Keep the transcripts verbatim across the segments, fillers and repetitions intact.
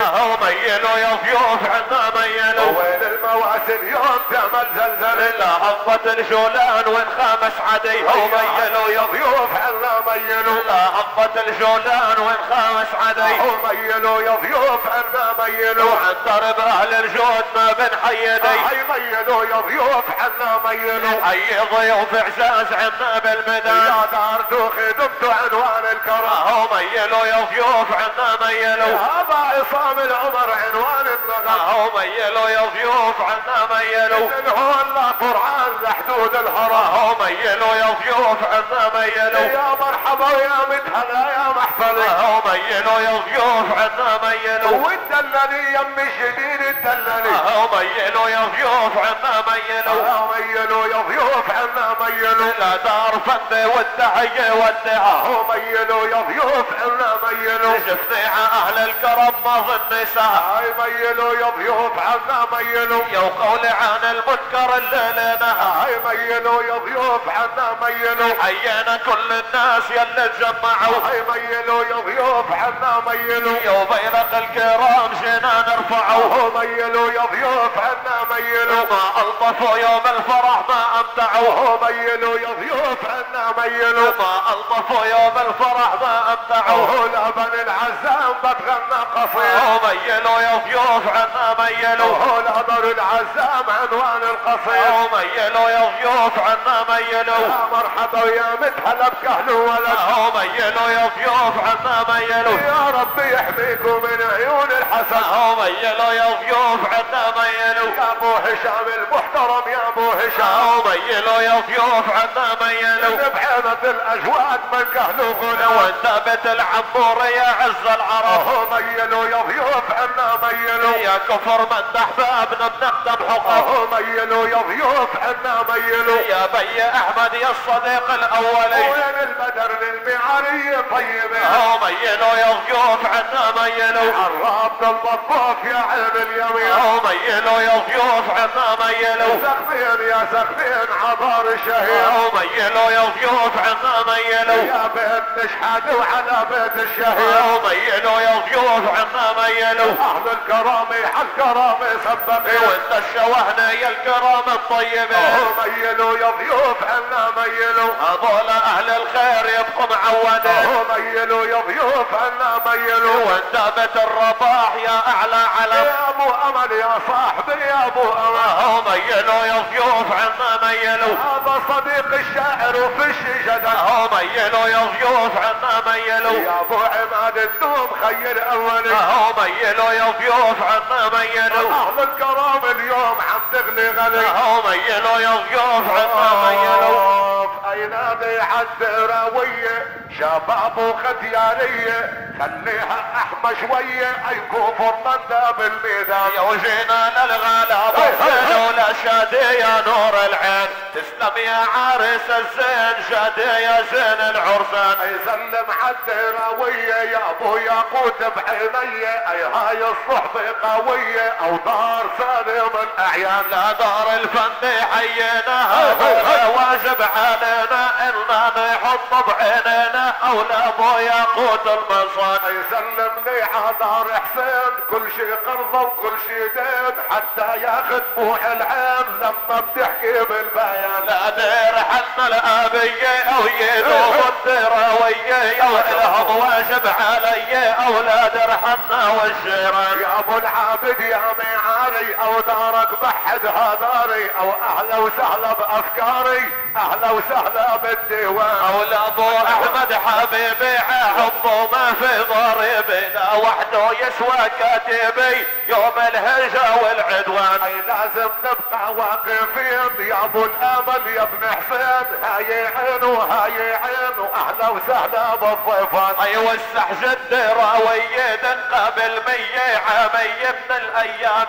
هو ميلوا يا ضيوف عنا ميلوا، وين المواسم يوم تعمل زلزلة، لا هبط الجولان وانخامس عدي. هو ميلوا يا ضيوف عنا ميلوا، لا هبط الجولان وانخامس عدي. هو ميلوا يا ضيوف عنا ميلوا، وعن ضرب اهل الجود ما بنحيدي. هاي ميلوا يا ضيوف عنا ميلوا، حي ضيوف اعزاز عنا بالمدان. يا دار دوخي دمتوا عنوان الكرم. هو ميلوا يا ضيوف عنا ميلوا، هذا عصام العمر عنوان النغم. هو ميلوا يا ضيوف عنا ميلوا، من هون لا قرآن لحدود الهرم. هو ميلوا يا ضيوف عنا ميلوا، يا مرحبا ويا مدهلا يا محفلي. هو ميلوا يا ضيوف عنا ميلوا، والدلني يم الجديد الدلني. هو ميلوا يا ضيوف عنا ميلوا، ميلوا يا ضيوف عنا ميلوا، لا دار فن والتحية والدعاء. ميلوا يا ضيوف عنا ميلوا، شفني اهل الكرم ما ظن ساعة. هاي ميلوا يا ضيوف عنا ميلوا، يا قولي عن المنكر اللي لنا. هاي ميلوا يا ضيوف عنا ميلوا، حيينا كل الناس يلي تجمعوا. هاي ميلوا يا ضيوف عنا ميلوا، يا بيرق الكرام جينا نرفعوا. ميلوا يا ضيوف عنا ميلوا، ما الطفوا يوم الفرح ما امتعوا. ميلوا يا ضيوف عنا ميلوا، ما الطفوا يوم الفرح ما امتعوا. لبن العزام بتغنى قصيد. ميلوا يا ضيوف عنا ميلوا، لبن العزام عنوان القصيد. ميلوا يا ضيوف عنا ميلوا، يا مرحبا ويا مدهلا بكهل ولد. ميلوا يا ضيوف عنا ميلوا، يا رب يحميكم من عيون الحسد. ميلوا يا ضيوف عنا ميلوا، يا ابو هشام المحترم يا ابو هشام. ميلوا يا ضيوف عنا ميلوا، بحيرة الاجواد من كهل وغنى. وانتبت العمور يا عز العرب. ميلوا يا ضيوف عنا ميلوا، يا كفر من احبابنا بنقدم حقوق. ميلوا يا ضيوف عنا ميلوا، يا بي احمد يا الصديق الاولي. وين البدر للمعارية طيبة. ميلوا يا ضيوف عنا ميلوا، عرابة البطاف يا عين اليمين. ميلوا يا ضيوف عنا ميلوا، سقفين يا سقفين عبار الشهير. ميلوا يا ضيوف عنا ميلوا، يا بيت نشحد وعلى بيت الشهير. ميلوا يا ضيوف عنا ميلوا، اهل الكرامة حق كرامة سبقين. وانت الشوهنا يا الكرام الطيبة. ميلوا يا ضيوف عنا ميلوا، هذول اهل الخير يبقوا معودين. ميلوا يا ضيوف عنا ميلوا، وانتبت الرباح يا اعلى علم. يا ابو امل يا صاحبي يا ابو امل. ميلوا يا ضيوف عنا ميلوا، هذا صديق الشاعر وفش جدع. ميلوا يا ضيوف عنا ميلوا، يا ابو عماد الدوم خير اولي. ميلوا يا ضيوف عنا ميلوا، اهل الكرام اليوم عم تغلي غلي. ميلوا يا ضيوف عنا ميلوا. اي نادي عالدراوية شباب وختيارية، خليها احمى شوية اي كفر من ذاب الميدان. يا وجينا للغلب حسين ولا شادي يا نور العين. تسلم يا عارس الزين شادي يا زين العرسان. اي سلم عالدراوية يا ابو ياقوت بعينية، اي هاي الصحبة قوية او دار سالم الاعيان. لا دار الفن حييناها واجب علينا إلا نحط بعيننا أولى أبو ياقوت المصان. يسلم لي عدار حسين كل شي قرضة وكل شي دين، حتى ياخد بوح العين لما بتحكي بالبيان. لا دير حنا الآبية أو يدوم الدراوية أو الهم واجب علي أولاد رحنا والجيران. يا أبو العابد يا معاري أو دارك بحد هداري، أو أهلا وسهلا بأفكاري أهلا وسهلا بالديوان. أولى أبو أحمد حبيبي حبه ما في ضريبي، لا وحده يسوى كاتبي يوم الهجة والعدوان. أي لازم نبقى واقفين يا أبو الأمل يا ابن حسين، هاي عين وهاي عين وأهلا وسهلا بالضيفان. أي وسح جد راوية قبل مية عامية من الأيام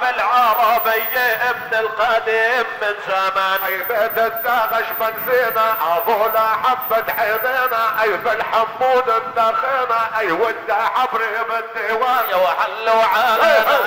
العربية ابن القديم من زمان. أي بيت الداغش بنزينا أظهلا حبة حيدينا، أي بالحمود الدخينا أي ودع حبري بالديوان. يا وحلوا علينا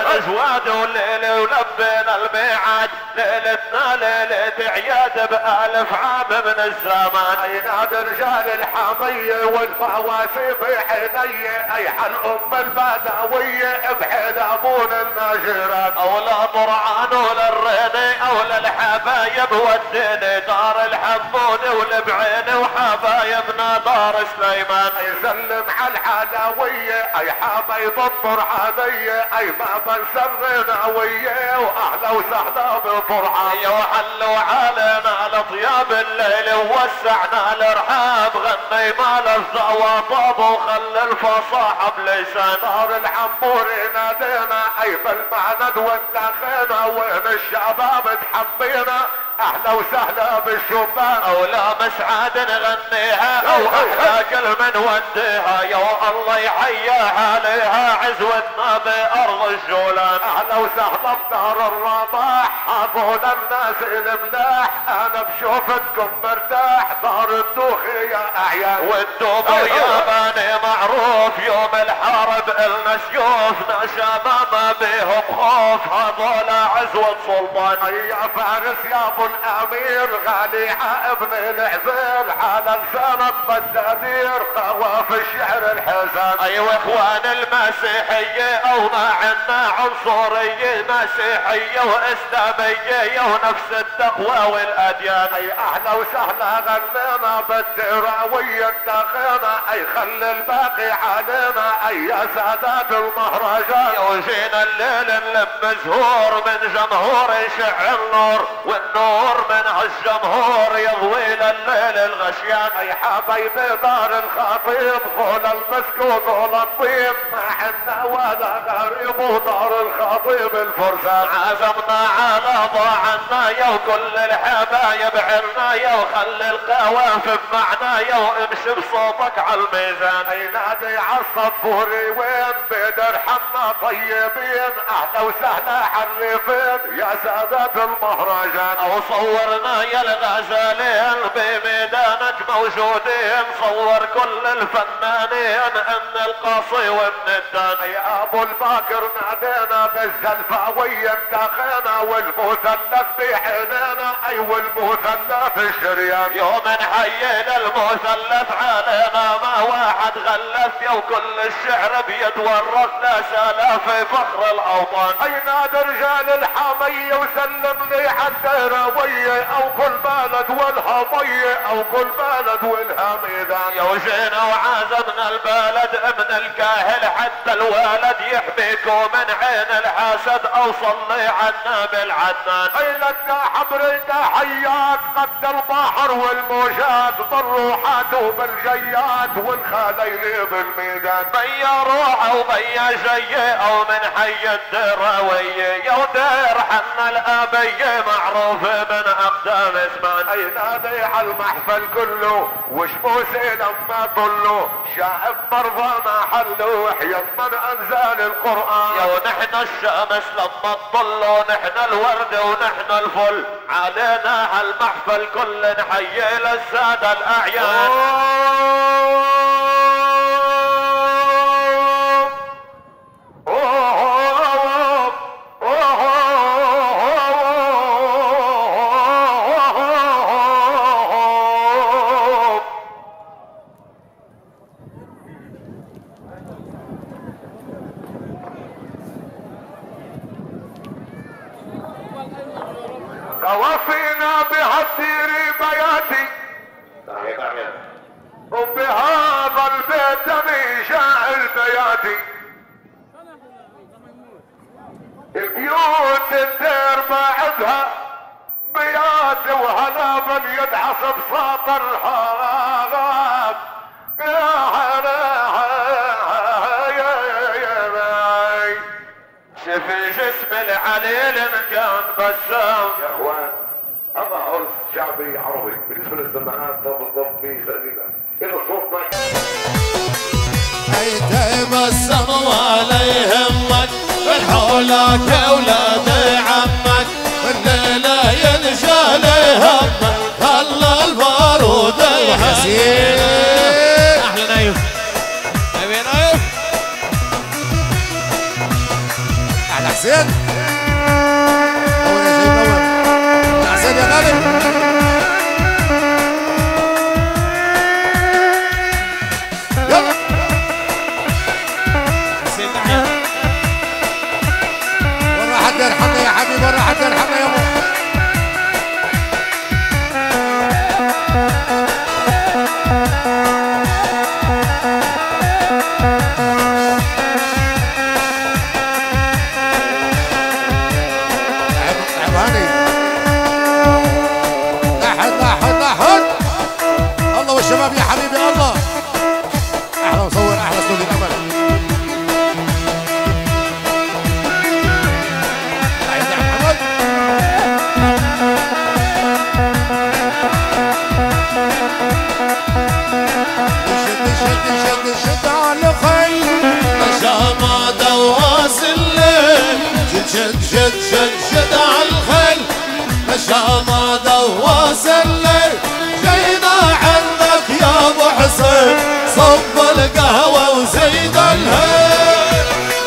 الازواج والليل ولبينا الميعاد، ليلتنا ليلة عياد بألف عام من الزمان. ينادي رجال الحامية والفواسي بعيني، اي حل ام البدوية بحيد ابون الناجرات. اولا طرعان ولا الريني اولا الحبايب وديني دار الحمود والبعيني وحبايبنا دار سليمان. يسلم على العدوية اي حبايب الطرعانية، اي ما بنسرنا وياه واهلا وسهلا بالطرعان. وحلوا علينا لطياب الليل ووسعنا الارحاب، غني مال الزواطب وخلى الفصاحة بلسان. دار العمور نادينا اي بالمعند والدخينا، وين الشباب تحمينا اهلا وسهلا بالشبان. اولا مسعد نغنيها او احلى كلمة نوديها، يا الله يحياها عليها عزوتنا بارض الجولان. اهلا وسهلا بدار الرباح، هذول الناس الملاح، انا بشوفتكم مرتاح. دار الدوخ يا اعيان والدوب الياباني معروف، يوم الحرب النا سيوفنا شباب بيهم خوف، هذول عزوة سلطان. يا فارس يا ابو الامير غالي ابن العزير، على لسانك بالتقدير قوى في الشعر الحزان. ايوه اخوان المسيحية او ما عنا عنصرية، مسيحية واسلامية ونفس التقوى والاديان. اي اهلا وسهلا غنينا بالتراوية انتخينا، اي خلي الباقي علينا اي يا سادات المهرجان. وجينا الليل نلم زهور من جمهور يشع النور، والنور من هالجمهور يضوي لليل الغشيان. اي حبايبي دار الخطيب ذول المسك وذول الطيب، ما عنا ولا غريب ودار الخطيب الفرسان. عزمنا على ضاعنا وكل الحبايب عنا، وخلي القوافب معنا وامشي بصوتك على الميزان. اي نادي عالصفوري وين بدر حنا طيبين، اهلا وسهلا حريفين يا سادات المهرجان. او صورنا يا الغزالين بميدانك موجودين، صور كل الفنانين ان القاصي وابن الدان. يا ابو الباكر نادينا بالزلفاوية انتخينا، والمثلث بحنينا اي والمثلث الشريان. يوم نحيينا المثلث علينا ما واحد غلف، وكل الشعر بيتورث لا سلاف فخر الاوطان. اي نادي رجال الحامية وسلم لي عالديراوية، او كل بلد والهمية او كل بلد والهميدان. يا وجينا وعازمنا البلد ابن الكاهل حتى الولد يحميكم من عين الحسد، او صلي عنا بالعدنان. اي لك حبر تحيات قد البحر والموجات، بالروحات وبالجيات والخليل بالميدان. بيا روحه وبيا جيه او من حي الدراوية، يا ودير حنا الابية معروف من اقدام زمان. اي نادي على المحفل كله وشموسي لما طلوا، شاعب مرضى ما حلوا حيا من انزال القرآن. يا ونحن الشمس لما تطلوا، نحن الورد ونحن الفل، علينا هالمحفل كل نحيي للسادة الاعيان. وفينا بهالدير بياتي، وبهذا البيت من شاعر بياتي. البيوت الدير بعدها بياتي، وهلا من يدعس بساط الحرام. شف جسم العليل ان كان بسام. يا اخوان هذا عرس شعبي عربي، بالنسبه للسماعات صار بالضبط في سليمه الى صوتنا. اي تبسم ولا يهمك من حولك اولاد عمك، الليله ينشال همك خلى البارود يحسين. اهلا ايوب، نبينا ايوب على حسين نور يا شيخ نور يا حسين يا غالي يلا حسين تحيا ورا حد يرحمنا يا حبيبي ورا حد يرحمنا يا مو الشباب يا حبيبي الله احلى مصور احلى استوديو الامل عايز يا محمد شد شد شد شد على خيل ما دواس الليل شد شد شد شد على الخيل ما دواس الليل جينا عندك يا ابو حسين صب القهوه وزيد الهيل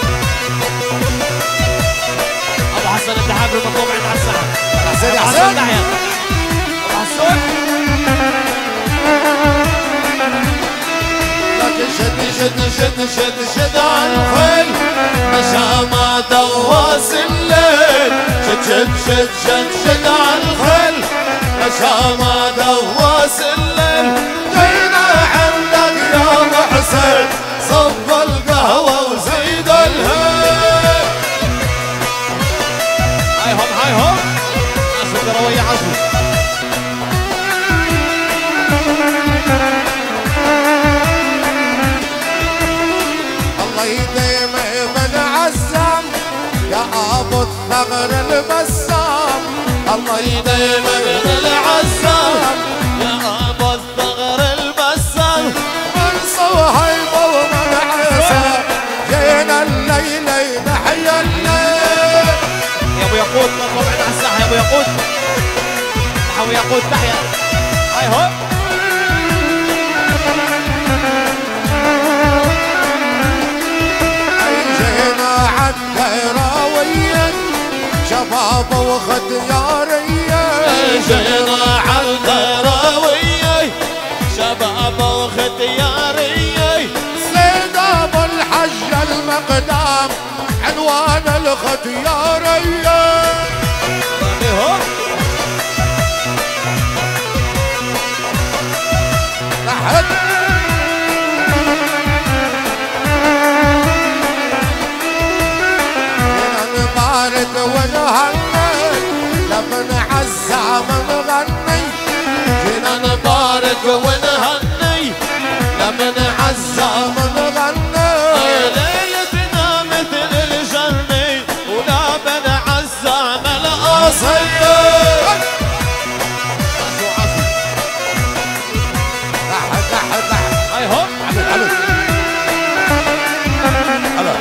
ابو حسن التحاب المطلوب عند على الساحه حسين يا حسين ابو حسن لكن شد شد شد شد شد على الخيل ما دواس الليل شد شد شد شد شد على الخيل ما دواس الليل جينا عندك يا ابو حسين صب القهوه وزيد الهيل هاي هم هاي هم عزو قرويه عزو الله يديم من عزام يا ابو الثغر البسام الله يديم من العزام يا ابو الثغر البسام من صهيب ومن عيسى جينا الليل نحيا الليل يا ابو يقود مطلوب عند على الساحه يا ابو يقود ابو يقود تحيا هاي هو جينا عالديراوية شباب وختيارية جينا عالديراوية شباب وختيارية سيد ابو الحج المقدام عنوان الختيارية لحد نبارد ونهني لما عزة من غني جينا نبارك ونهني لما عزة من غني ليلتنا مثل الجنة ولا بن عزة ملقاصية عزو عزو لحد لحد لحد هاي هم عمل عمل هلا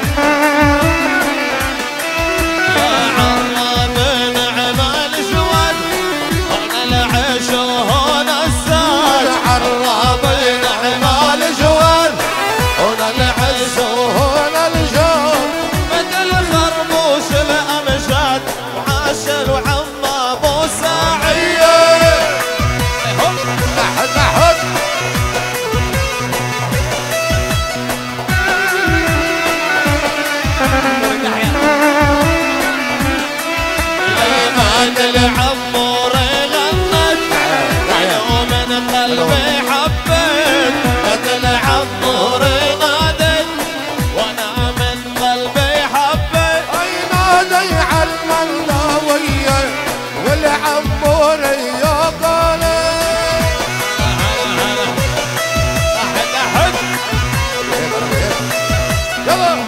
العمور غنت يوم من قلبي حبيت مثل عمور نادت وانا من قلبي حبيت اي نادي عالملاوية والعمورية قالت احد احد يلا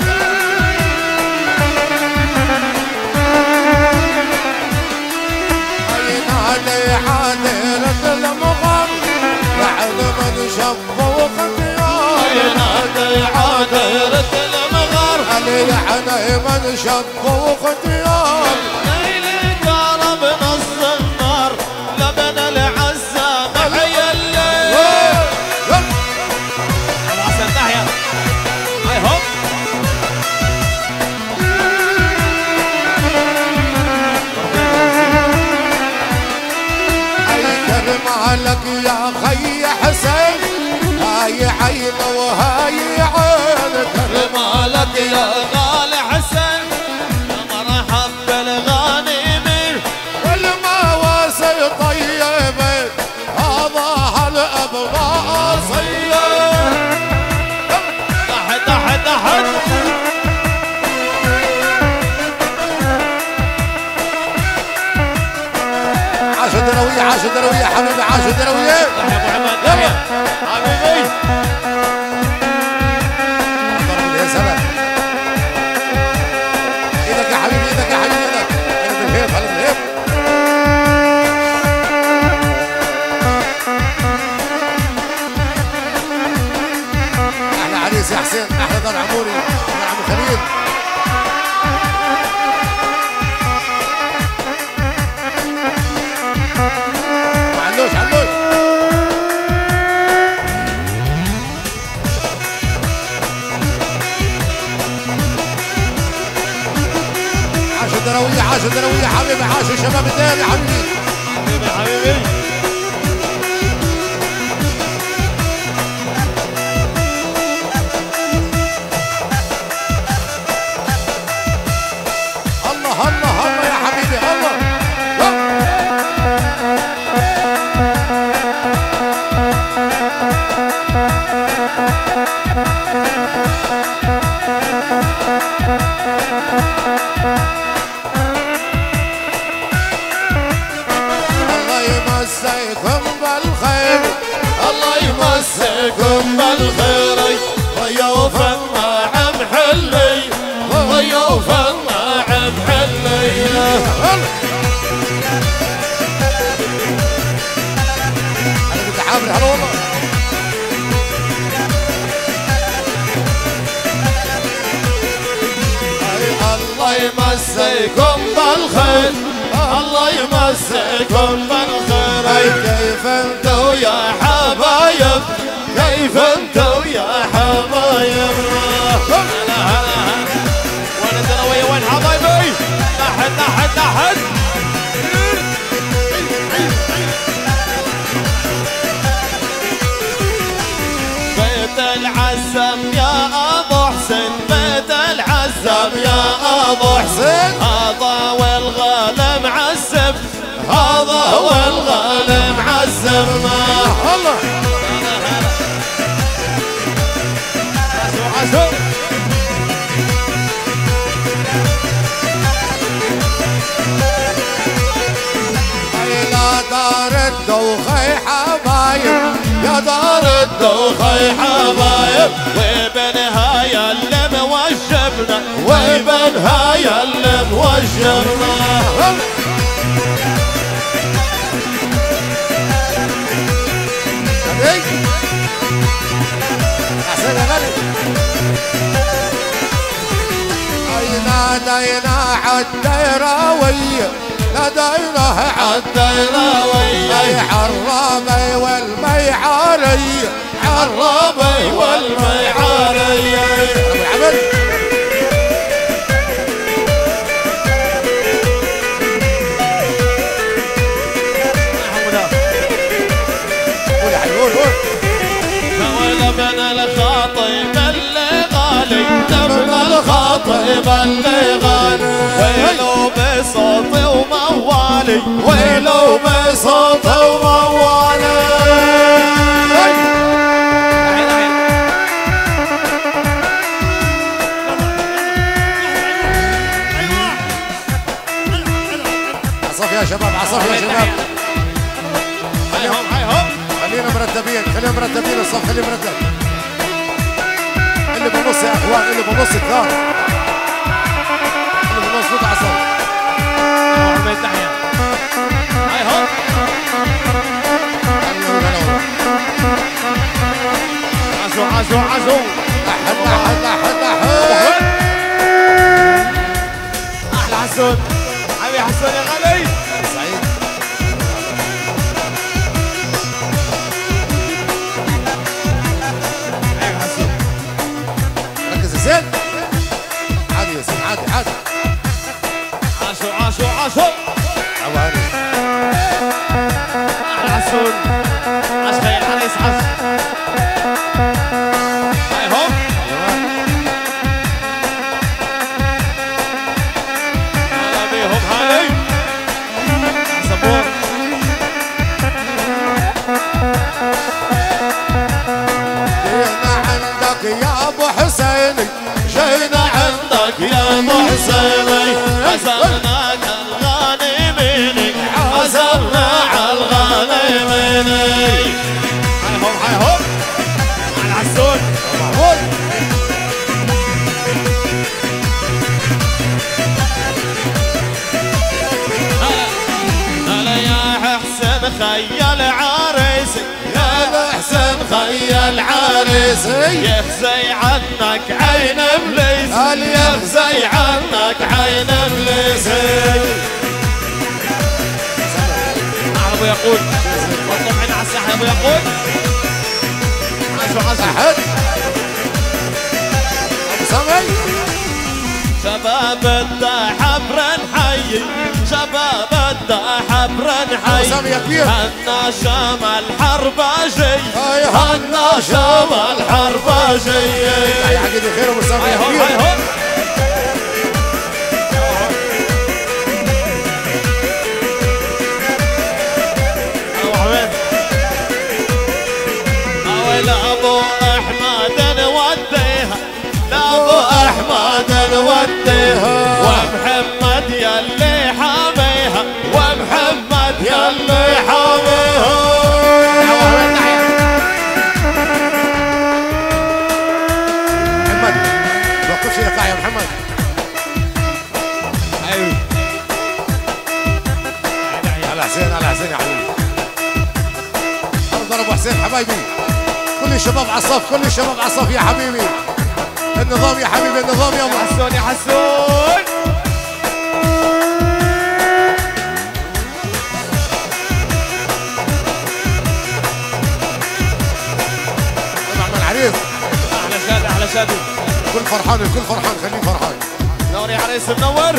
علي حاضرة المغام بعد من شف وختيار ينادي عادرة المغار علي حني من شف وختيار ليلي قرب نص النار لبن العزة محيا الليل ابو حسن تحيا هاي هوب يا غالي حسن مرحب بالغانمين والمواسي طيبة هذا هالأبغاء أصيل. تحت تحت تحت عاشوا الدروية عاشوا الدروية حبيبي عاشوا الدروية. يا ابو حمد يحيى حبيبي يا سلام ايدك يا حبيبي ايدك يا حبيبي ايدك. هلا بالهيب هلا بالهيب. احلى عريس يا حسين احلى دار عموري دار عمو خليل. علوش علوش عاشوا الدروية عاشوا الدروية حبيبي عاشوا شباب الدير يا حبيبي. حبيبي حبيبي الله الله الله يا حبيبي الله. الله يمسيكم بالخير الله يمسكم بالخير ضيوفا مع محلي ضيوفا مع محلي. انا بدي حامل هلا والله. الله يمسكم بالخير الله يمسكم بالخير. كيف انتو يا حبايب كيف انتو يا حبايب. هلا هلا وين الدروية وين حبايبي تحت تحت تحت. بيت العزم يا ابو حسين بيت العزم يا ابو حسين. هذا والغالم عزم هذا والغالم عزم الله. عزو عزو إلى دار الدوخي حبايب يا دار الدوخي حبايب وبنهاية اللي موشبنا وبنهاية اللي موشبنا. حسين يا غالي. نادينا عالديراوية نادينا عالديراوية عالرامي والميعارية عالرامي والميعارية. ابو عمل قول يا حبيبي قول قول. ابن الخاطب اللي غالي ابن الخاطب اللي غالي ويلو بصوتي وموالي ويلو بصوتي وموالي. عصف يا شباب عصف يا شباب. هيهم هيهم خلينا مرتبين خلينا مرتبين الصف خلينا مرتب. اللي بالنص يا اخوان اللي بالنص كثار. اللي بالنص فوت عصف. محمد تحيا هيهم عزو عزو عزو لحد لحد لحد لحد. احلى حسون حبيبي حسون يا غالي. سعيد ركز يا زين. عادي يا زين عادي عادي. عاشو عاشو عاشو عواني احلى حسون عاش خير عريس عاش. هيهم الحسيني عزمنا الغانمين عزمنا على الغانمين. هاي هوب هاي هوب على العسول محمود. هلا يا حسين خيال عريسي يا حسين خيال عريسي يخزي عنك عين ابليس يخزي عنك عين ابليس. ابو يقول والله عين على الساحه. ابو يقول عاشوا عاشوا احد ابو سامي. شباب الدحبر نحيي شباب الدحبر نحيي سامي يا كبير. هنا شمال حرباجي هنا شمال حرباجي. يا عقيد خير ابو سامي يا كبير. هاي هوب ابو احمد نوديها لابو احمد نوديها ومحمد يلي حاميها ومحمد يلي حاميها. محمد ما توقفش الايقاع يا محمد. ايوه على حسين على حسين يا حبيبي. ضرب ابو حسين حبايبي. كل الشباب على الصف كل الشباب على الصف يا حبيبي. النظام يا حبيبي النظام يا ابو حسون يا حسون. طبعا العريس احلى شادي احلى شادي. الكل فرحان الكل فرحان خليه فرحان. منور يا عريس منور.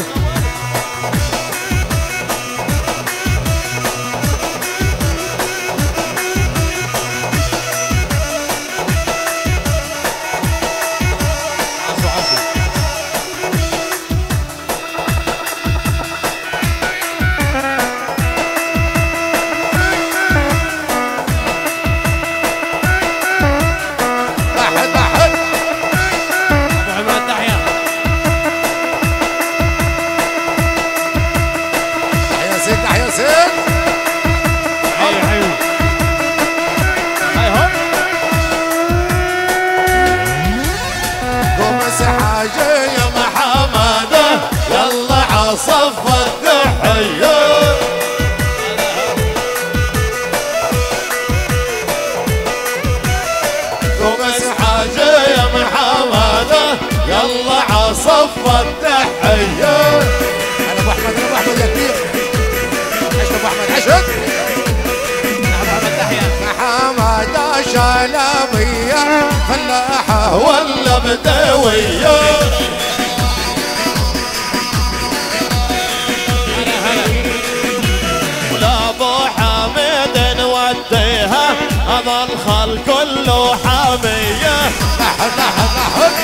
صف التحية وبس حاجة يا محمد يلا عصف التحية. انا ابو احمد انا ابو احمد يا كبير. عشت ابو احمد عشت. محمد تحية محمد شلبية فلاحة ولا بدوية. هذا الخل كله حامية. لحد لحد لحد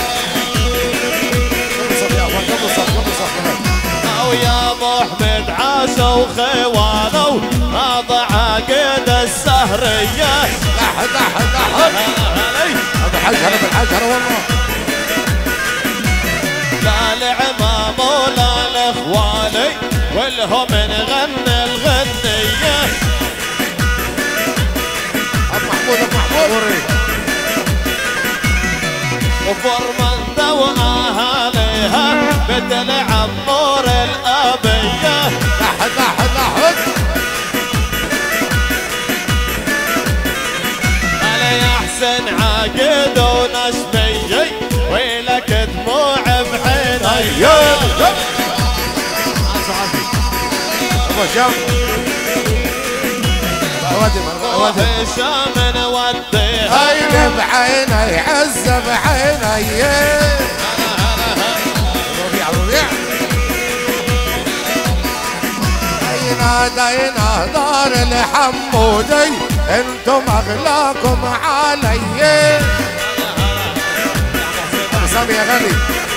صف يا اخوان قبل صف قبل صف. او يا ابو احمد عاشوا خوانوا هذا عقيد السهرية. لحد لحد لحد ابو الحاج هلا بالحاج هلا والله. لا العمام ولا الاخوالي والهم نغني الغنية. ابو محمود ابو محمود وفرمنده واهاليها مثل عمور الابيه. لحد لحد لحد علي احسن عقد ونشمي ويلك دموع بعيني. ابو هشام هشام نوديها عين بعيني عز بعيني. ربيع ربيع نادينا دار الحمودي انتم اغلاكم علي. سامي يا غالي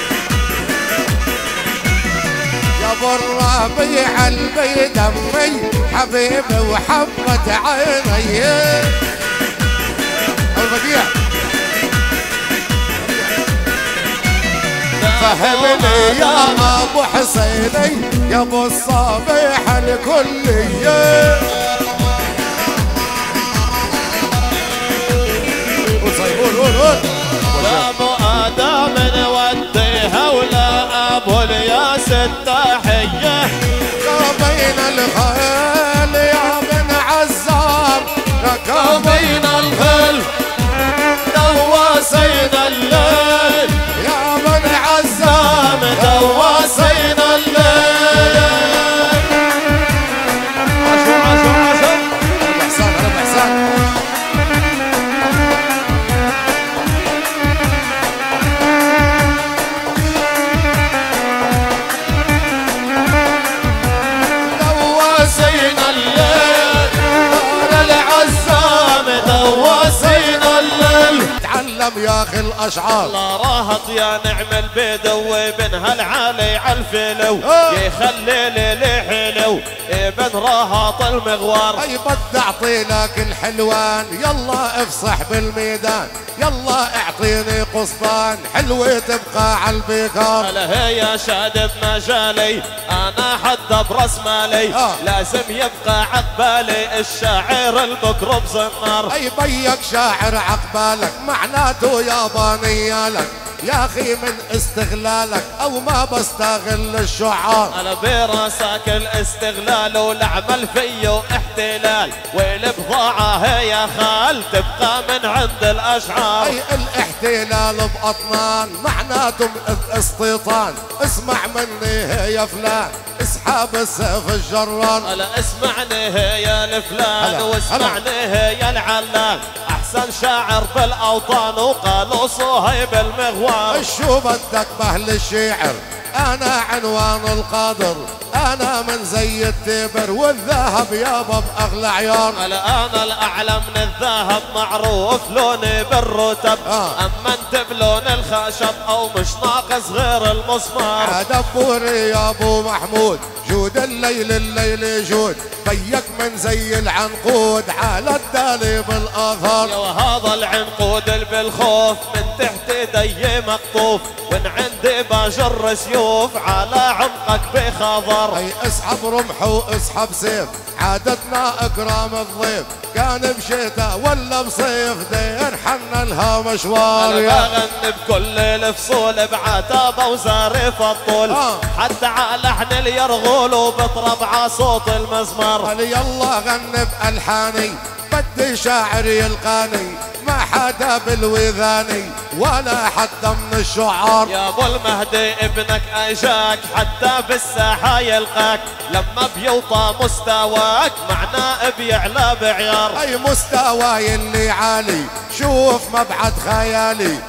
يا ابو الربيع قلبي دمي حبيبي وحبت عيني. ابو بديع فهمني يا ابو حسيني يا ابو الصابح الكلية. لا ابو ادم نوديها ولا ابو الياس التحية. يا بين الخيل يا بن عزام يا بين الخيل دواسين الليل. يا بن عزام دواسين الليل. عشو عشو عشو ابو حسان ابو حسان. دواسين الليل. العزام دواسين الليل. تعلم يا اخي الاشعار. الله راهط يا نعم البدوي بن هالعالي عالفلو آه. يخلي لي حلو ابن راهط المغوار. اي بدي اعطي لك الحلوان يلا افصح بالميدان يلا اعطيني قسطان حلوة تبقى عالبيكار. هلا هي شاد بمجالي انا حتى براس مالي آه. لازم يبقى عقبالي الشاعر البكر بزنار. اي بيك شاعر عقبالك معناته يابانيالك يا اخي من استغلالك او ما بستغل الشعار. انا براسك الاستغلال والعمل فيه احتلال والبضاعة هي خال تبقى من عند الاشعار. اي الاحتلال باطنان معناته استيطان اسمع مني هي فلان اسحاب السيف الجران. هلا اسمعني هي الفلان هلا. واسمعني هي العلان احسن شاعر بالاوطان وقالوا صهيب المغوار. شو بدك بهل الشعر انا عنوان القادر انا من زي التبر والذهب يابا باغلى عيار. هلا انا الاعلى من الذهب معروف لوني بالرتب آه. اما انت بلون الخشب او مش ناقص غير المسمار. دبوري يا ابو محمود جود الليل الليل جود بيك من زي العنقود على الدالي بالاثار. يا وهذا العنقود اللي بالخوف من تحت ايدي مقطوف وان عندي بجر سيوف على عمقك بخضر. اي اسحب رمح واسحب سيف عادتنا اكرام الضيف كان بشتاء ولا بصيف دين حنا لها مشوار. انا بغني بكل الفصول بعتابه وزارف الطول آه. حتى على لحن اليرغول وبطرب ع صوت المزمار. قال يلا غني بألحاني بدي شاعر يلقاني ما حدا بالوذاني ولا حدا من الشعار. يا ابو المهدي ابنك اجاك حتى بالساحه يلقاك لما بيوطى مستواك معناه بيعلى بعيار. اي مستواي اللي عالي شوف مبعد خيالي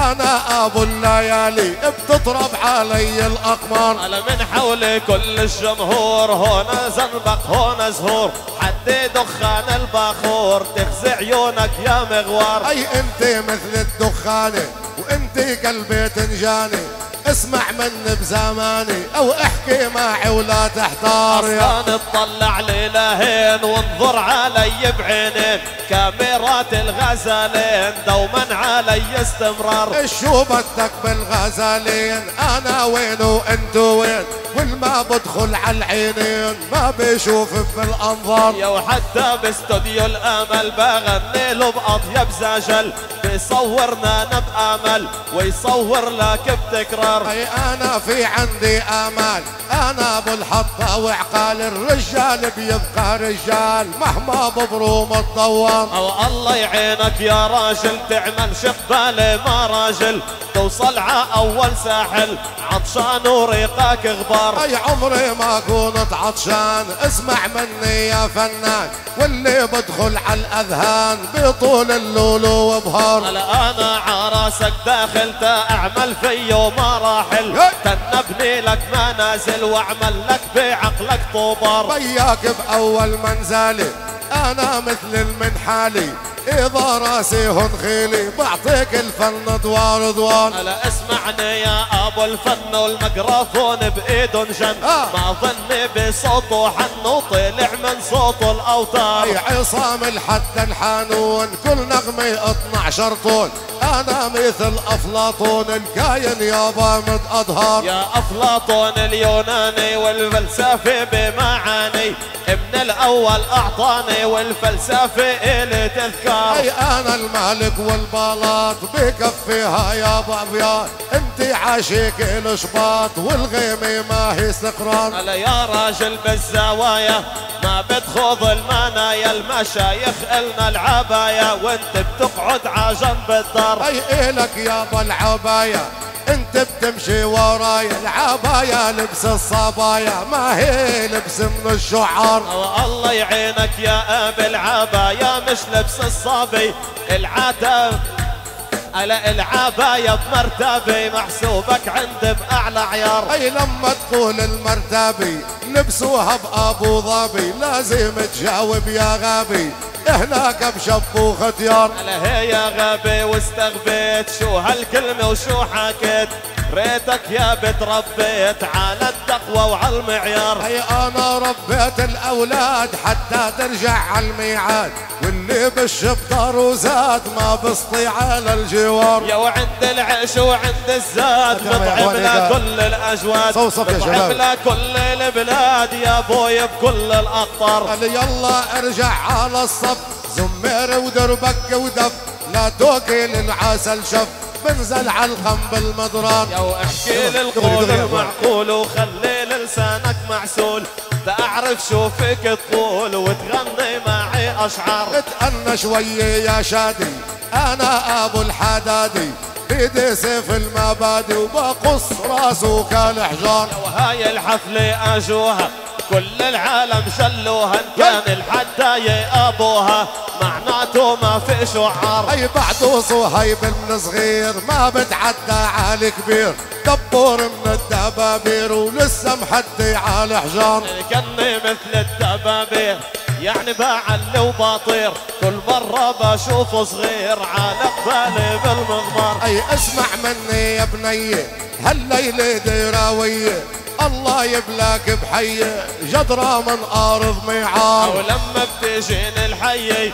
انا ابو الليالي بتطرب علي الاقمار. انا من حولي كل الجمهور هنا زنبق هنا زهور حدي دخان الباخور تخزي عيونك يا مغوار. اي انت مثل الدخانه وانت قلبي تنجاني اسمع مني بزماني او احكي معي ولا تحتار. يا اصلا اطلع لي لهين وانظر علي بعينين كاميرات الغزالين دوما علي استمرار. شو بدك بالغزالين انا وين وانتو وين والما بدخل على العينين ما بيشوف بالانظار. يا وحتى باستوديو الامل بغني له باطيب زجل بيصورنا انا بامل ويصور لك بتكرار. اي انا في عندي امال انا ابو الحطه وعقال الرجال بيبقى رجال مهما ببروم الدوام. او الله يعينك يا راجل تعمل شقبالي ما راجل توصل ع اول ساحل عطشان وريقك غبار. اي عمري ما كنت عطشان اسمع مني يا فنان واللي بدخل على الاذهان بطول اللولو وبهار. هلا انا عراسك داخل اعمل فيه مراحل تنبني لك منازل واعمل لك بعقلك طوبار. بياك باول منزلي انا مثل المنحالي اذا راسي هن خيلي بعطيك الفن دوار دوار. هلا اسمعني يا ابو الفن والميكروفون بايده جن آه. ما ظني بصوته حن وطلع من صوته الاوتار. اي عصام الحد الحانون كل نغمه اثنعش طول انا مثل افلاطون الكاين يابا مد اظهر. يا افلاطون اليوناني والفلسفه بمعاني، من الاول اعطاني والفلسفه الي تذكار. اي انا المالك والبلاط بكفيها يابا ابيات، انت عاشق الشباط والغيمه ما هي استقرار. هلا يا راجل بالزوايا ما بتخوض المنايا، المشايخ النا العبايا وانت بتقعد عجنب الدار. اي الك يابا العبايا انت بتمشي ورايا، العبايا لبس الصبايا ما هي لبس من الشعار. الله يعينك يا ابي العبايا مش لبس الصبي، العتب على العباية بمرتبة محسوبك عند بأعلى عيار. اي لما تقول المرتبة لبسوها بأبو ظبي لازم تجاوب يا غبي هناك بشب وختيار. على هي يا غبي واستغبيت شو هالكلمة وشو حكيت، ريتك يا بت ربيت على التقوى وعلى المعيار. اي انا ربيت الاولاد حتى ترجع على الميعاد، واللي بالشبطر وزاد ما بسطي على الجوار. يا وعند العيش وعند الزاد مطعم لكل الاجواد، صوصف يا مطعم لكل البلاد يا بوي بكل الاقطار. قال يلا ارجع على الصف زمير ودربك ودف، لا توكل العسل شف بنزل على الخم بالمضراب. يا واحكي للقول المعقول وخلي لسانك معسول، تعرف شو فيك تقول وتغني معي اشعار. اتأنى شوية يا شادي انا ابو الحدادي، بيدي سيف المبادئ وبقص راسه كالحجار. وهاي الحفلة اجوها كل العالم شلوها، ان كان الحداية ابوها معناته ما في شعار. اي بعده صهيب من صغير ما بتعدى على كبير، دبور من الدبابير ولسه محدي على الحجار. كني مثل الدبابير يعني بعلي وبطير، كل مرة بشوفه صغير على قبالي بالمضمار. اي اسمع مني يا بني هالليلة ديراوية، الله يبلاك بحية جدرة من أرض ميعار. ولما بتجيني الحية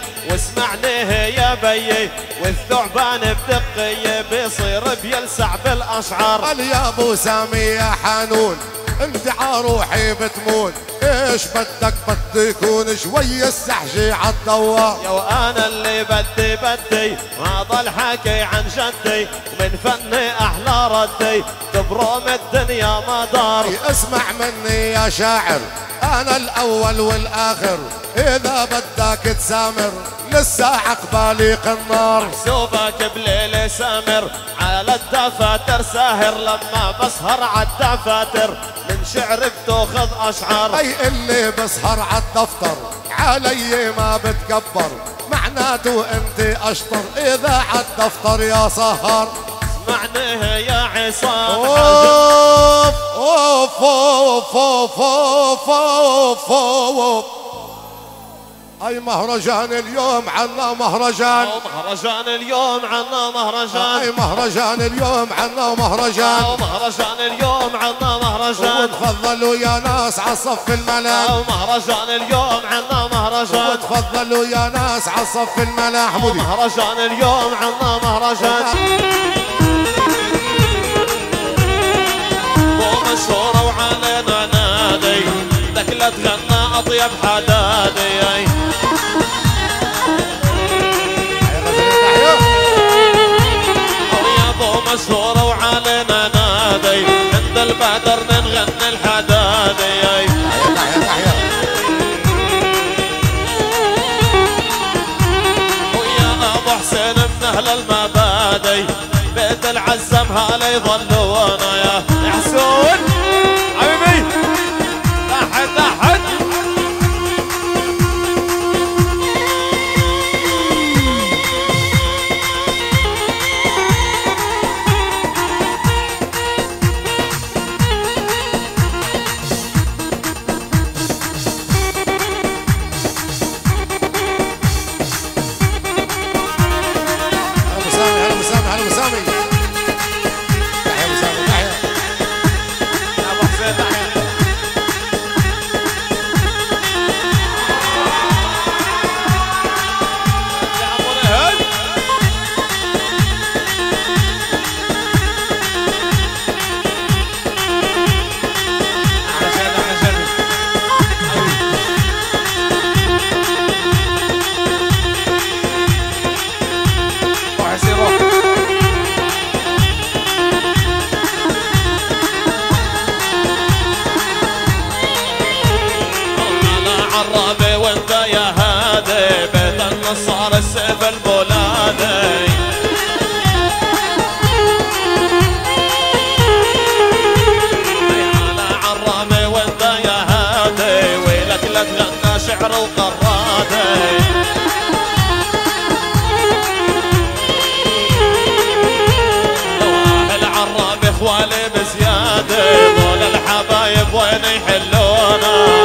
واسمعني يا بيي والثعبان بدقية بيصير بيلسع بالأشعار. قال يا ابو سامي يا حنون انت عروحي بتمون، ايش بدك بدي يكون شوي السحجي عالدوار. يا وانا اللي بدي بدي هذا الحكي عن جدي، من فني احلى ردي تبرم الدنيا ما دار. اسمع مني يا شاعر انا الاول والاخر، اذا بدك تسامر لسه عقبالي قنار. محسوبك بليل سامر على الدفاتر ساهر، لما بسهر على الدفاتر من شعر بتاخذ اشعار. اي اللي بسهر على الدفتر علي ما بتكبر، معناته انت اشطر اذا على الدفتر يا سهر. معناه يا عصام اوف اوف اوف اوف اوف اوف اوف. اي مهرجان اليوم عنا مهرجان، مهرجان اليوم عنا مهرجان. اي مهرجان اليوم عنا مهرجان، مهرجان اليوم عنا مهرجان. وتفضلوا يا ناس على صف الملاح. مهرجان اليوم عنا مهرجان. وتفضلوا يا ناس على صف الملاح. مهرجان اليوم عنا مهرجان. مشهورة وعلينا نادي بدك لا تغنى اطيب حدادي. يا ابو مشهورة وعلينا نادي عند البدر نغني الحدادي. ويا ابو حسين من اهل المبادئ بيت العزم هلا يظلوا وانا يا حسون حبيبي. تحت تحت العرابي وانت يا هادي بيت النصارى السيف البولادي على عرابي وانت يا هادي ويلك لك غنى شعر وقرادي العرابي اخوالي بزياده ذول الحبايب وين يحلونا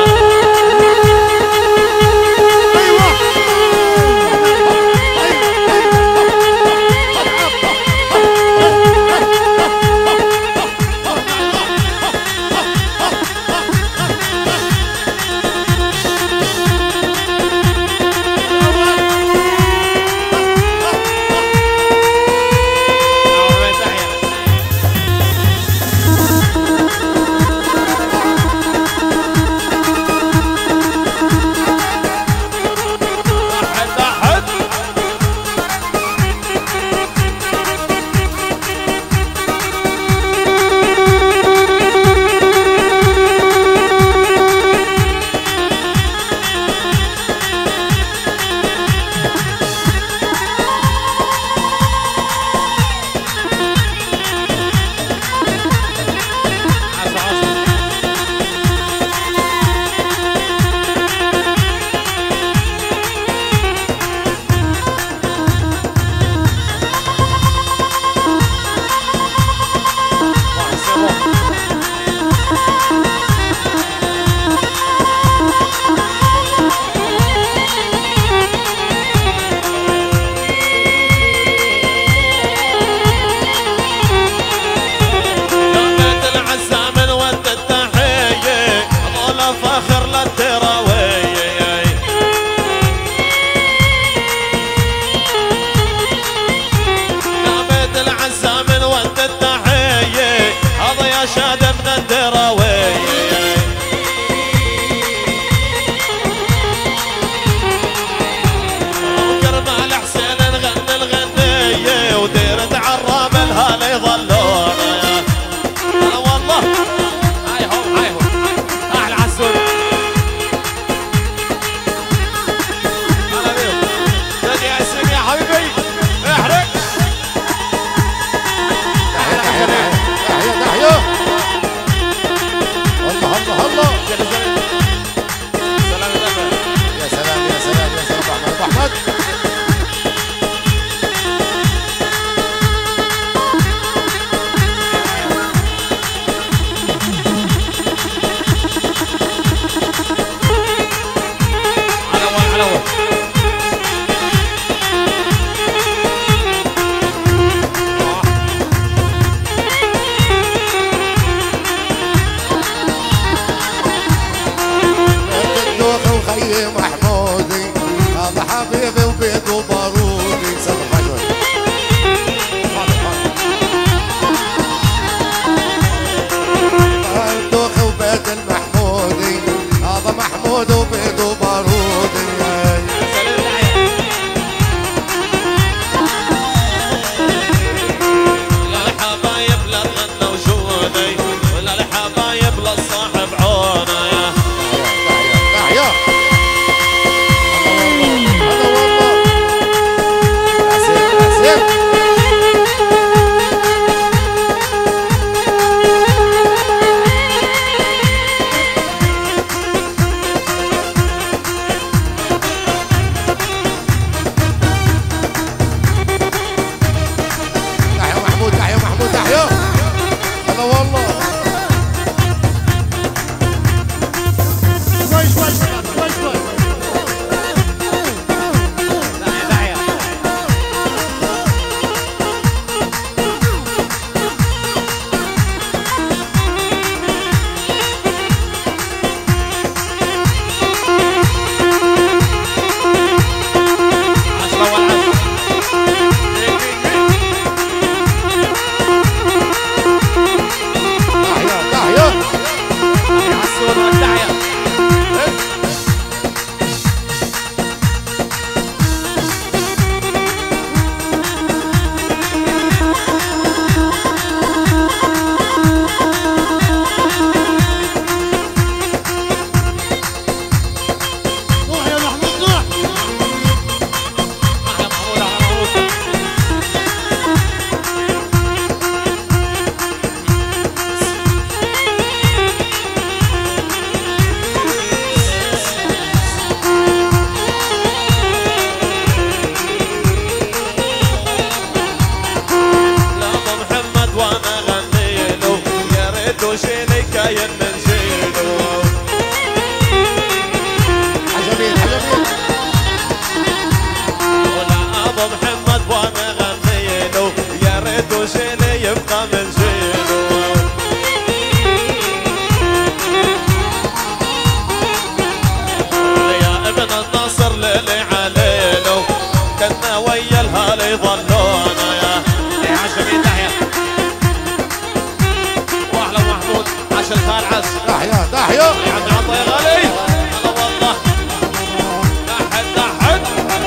تحية يا عم عطا يا غالي هلا والله تحت تحت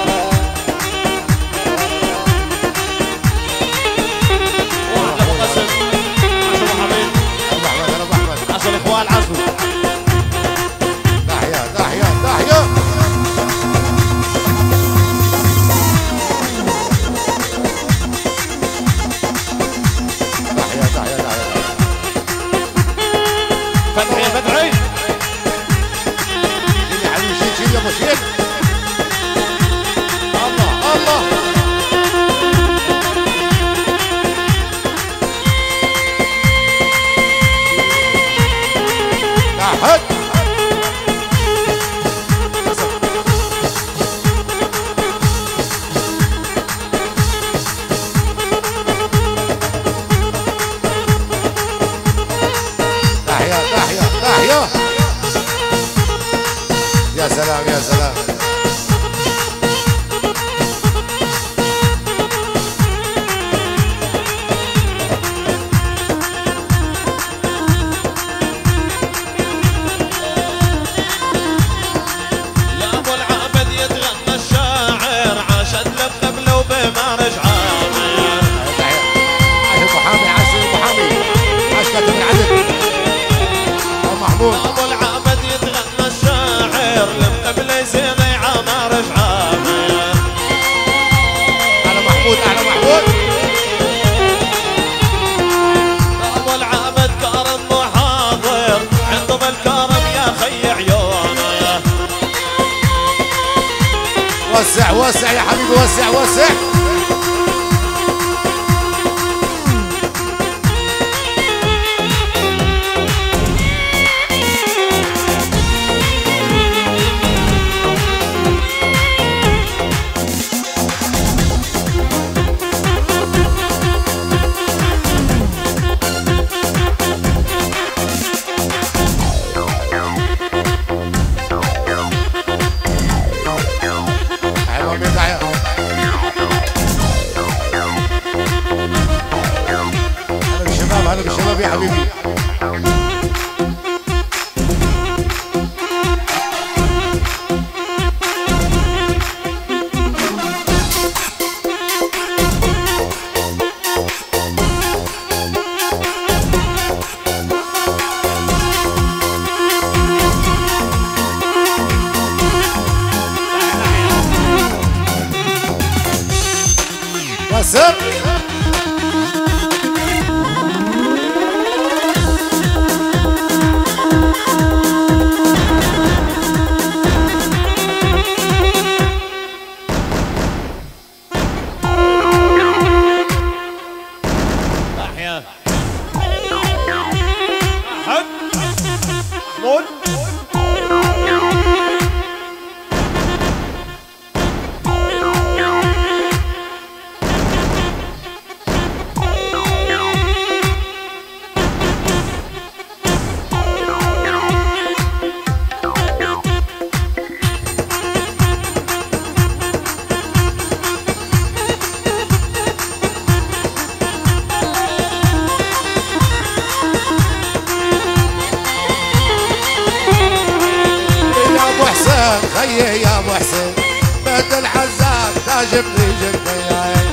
واحد ابو قاسم عشو ابو حميد ابو احمد ابو احمد عشو الاخوان عشو تحية تحية تحية فتحي يا فتحي يا حبيبي شيل شيل يا ابو شيل الله الله تحت تحية تحية تحية يا سلام يا سلام لا ابو العابد يتغنى الشاعر عاشت لب قبله وبما رجع تحية عاش ابو حامي عاش ابو حامي عاش كاتب العدل ابو محمود ابو العابد يتغنى الشاعر لب قبله زيني عمار رجع على محمود على محمود ابو العابد كرم محاضر عنده بالكرم يا خي عيونه وسع وسع يا حبيبي وسع وسع حلوة مين تحية هلا بالشباب هلا بالشباب يا حبيبي وسع تحية أحد محمود خيه يا ابو حسين بيت الحزان تعجبني جدا يا عين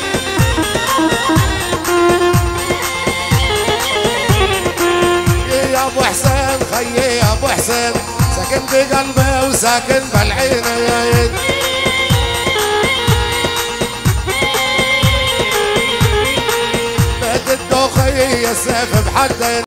يا ابو حسين خيه يا ابو حسين ساكن بقلبي وساكن بالعين يا عين بيت الدوخية السيف بحدين